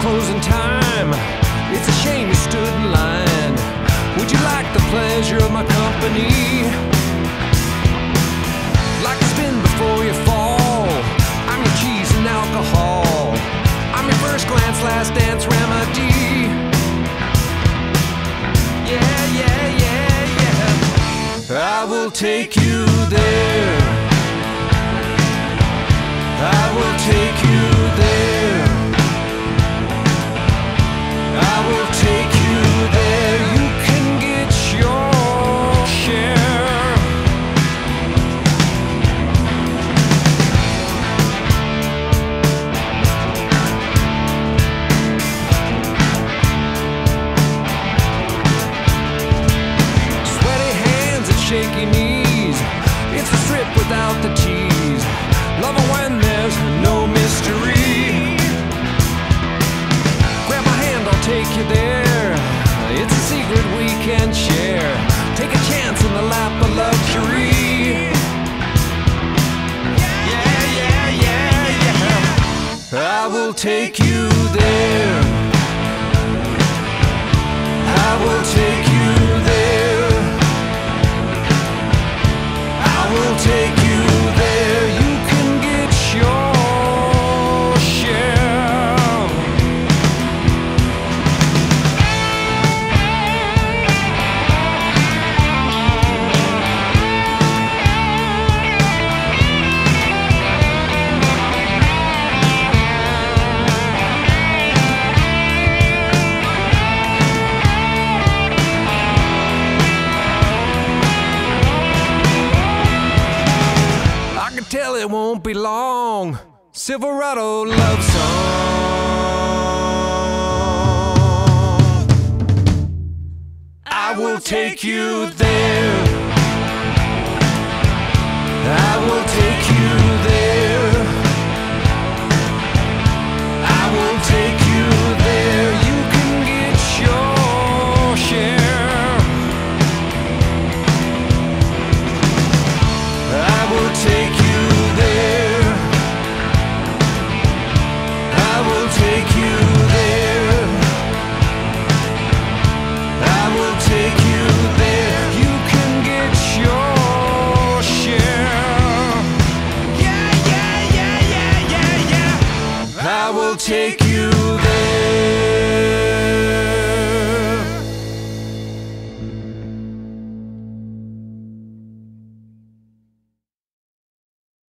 closing time. It's a shame you stood in line. Would you like the pleasure of my company? Like a spin before you fall. I'm your cheese and alcohol. I'm your first glance, last dance remedy. Yeah, yeah, yeah, yeah. I will take you there. I will take you there. I will take you there. You can get your share. Sweaty hands and shaky knees. It's a strip without the tease. Love it when there's no mystery. Grab my hand, I'll take you there. It's a secret we can share. Take a chance in the lap of luxury. Yeah, yeah, yeah, yeah. I will take you there. I will take you there. I will take you there. You can get your share. I can tell it won't be long. Silverado love song. I will take you there. I will take you there. I will take you there. You can get your share. I will take you there. I will take you there. I will take you there. You can get your share. Yeah, yeah, yeah, yeah, yeah, yeah. I will take